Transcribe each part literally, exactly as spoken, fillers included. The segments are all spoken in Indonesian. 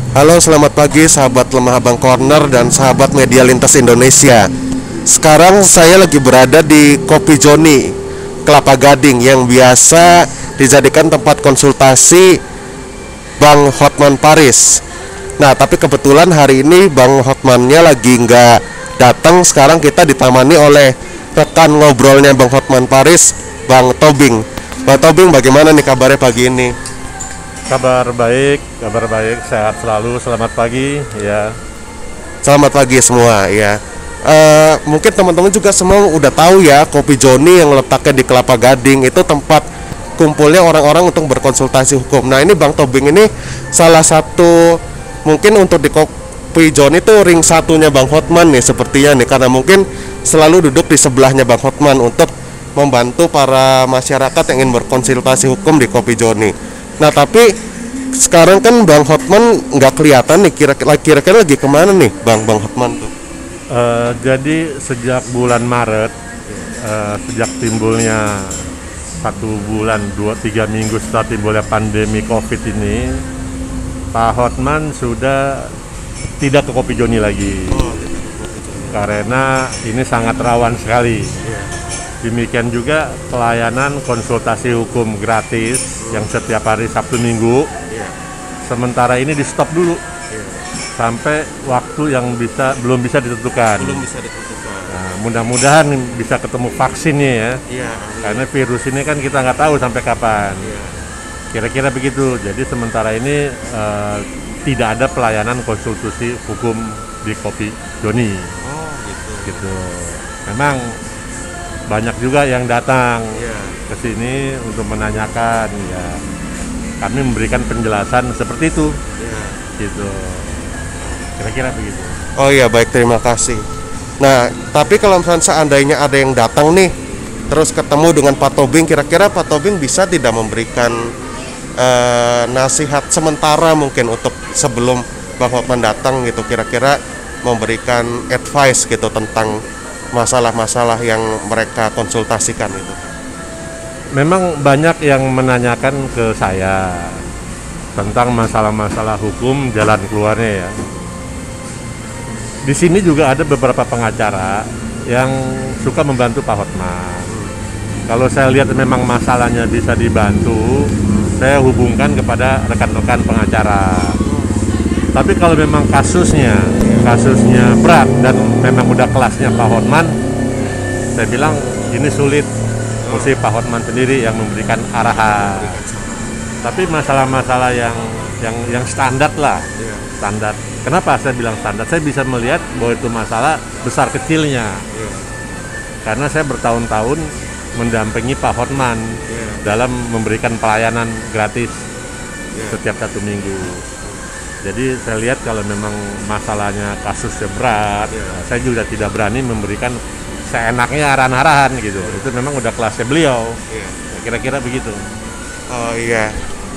Halo, selamat pagi sahabat Lemah Abang Corner dan sahabat Media Lintas Indonesia. Sekarang saya lagi berada di Kopi Joni, Kelapa Gading, yang biasa dijadikan tempat konsultasi Bang Hotman Paris. Nah, tapi kebetulan hari ini Bang Hotmannya lagi nggak datang. Sekarang kita ditemani oleh rekan ngobrolnya Bang Hotman Paris, Bang Tobing. Bang Tobing, bagaimana nih kabarnya pagi ini? Kabar baik, kabar baik, sehat selalu. Selamat pagi, ya. Selamat pagi semua, ya. Uh, mungkin teman-teman juga semua udah tahu ya, Kopi Joni yang letaknya di Kelapa Gading itu tempat kumpulnya orang-orang untuk berkonsultasi hukum. Nah, ini Bang Tobing ini salah satu mungkin untuk di Kopi Joni itu ring satunya Bang Hotman nih sepertinya nih, karena mungkin selalu duduk di sebelahnya Bang Hotman untuk membantu para masyarakat yang ingin berkonsultasi hukum di Kopi Joni. Nah, tapi sekarang kan Bang Hotman nggak kelihatan nih, kira-kira kira-kira lagi kemana nih Bang Bang Hotman tuh? Uh, jadi sejak bulan Maret, uh, sejak timbulnya satu bulan, dua tiga minggu setelah timbulnya pandemi COVID ini, Pak Hotman sudah tidak ke Kopi Joni lagi, oh, karena ini sangat rawan sekali. Yeah. Demikian juga pelayanan konsultasi hukum gratis yang setiap hari Sabtu Minggu. Yeah. Sementara ini di stop dulu, yeah, sampai waktu yang bisa belum bisa ditentukan. Belum bisa ditentukan. Nah, mudah-mudahan bisa ketemu vaksinnya ya. Yeah. Karena virus ini kan kita nggak tahu sampai kapan. Yeah. Kira-kira begitu. Jadi sementara ini uh, tidak ada pelayanan konsultasi hukum di Kopi Joni. Oh, gitu. Gitu. Memang banyak juga yang datang, yeah, ke sini untuk menanyakan, ya. Kami memberikan penjelasan seperti itu, yeah, gitu. Kira-kira begitu. Oh iya, baik, terima kasih. Nah, tapi kalau misalnya seandainya ada yang datang nih, terus ketemu dengan Pak Tobing, kira-kira Pak Tobing bisa tidak memberikan uh, nasihat sementara mungkin untuk sebelum Bang Hotman datang gitu, kira-kira memberikan advice gitu tentang masalah-masalah yang mereka konsultasikan itu? Memang banyak yang menanyakan ke saya tentang masalah-masalah hukum, jalan keluarnya ya. Di sini juga ada beberapa pengacara yang suka membantu Pak Hotman. Kalau saya lihat memang masalahnya bisa dibantu, saya hubungkan kepada rekan-rekan pengacara. Tapi kalau memang kasusnya kasusnya berat dan memang udah kelasnya Pak Hotman, saya bilang ini sulit, mesti Pak Hotman sendiri yang memberikan arahan. Tapi masalah-masalah yang yang yang standar lah, standar. Kenapa saya bilang standar? Saya bisa melihat bahwa itu masalah besar kecilnya, karena saya bertahun-tahun mendampingi Pak Hotman dalam memberikan pelayanan gratis setiap satu minggu. Jadi saya lihat kalau memang masalahnya kasusnya berat, yeah, saya juga tidak berani memberikan seenaknya arahan-arahan gitu. Itu memang udah kelasnya beliau, yeah, kira-kira begitu. Oh iya,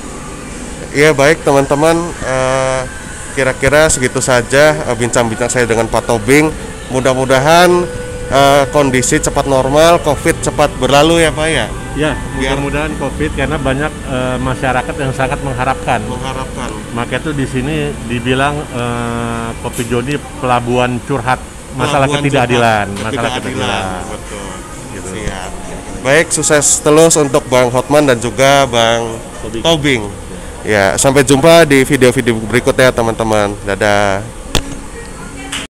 iya baik teman-teman, uh, kira-kira segitu saja uh, bincang-bincang saya dengan Pak Tobing. Mudah-mudahan uh, kondisi cepat normal, COVID cepat berlalu ya Pak ya. Ya, mudah-mudahan COVID, karena banyak uh, masyarakat yang sangat mengharapkan. Mengharapkan. Maka itu di sini dibilang uh, Kopi Joni pelabuhan curhat masalah pelabuhan ketidakadilan, curhat, masalah ketidakadilan. Betul. Gitu. Siap. Baik, sukses terus untuk Bang Hotman dan juga Bang Tobing. Tobing. Ya, sampai jumpa di video-video berikutnya teman-teman. Dadah.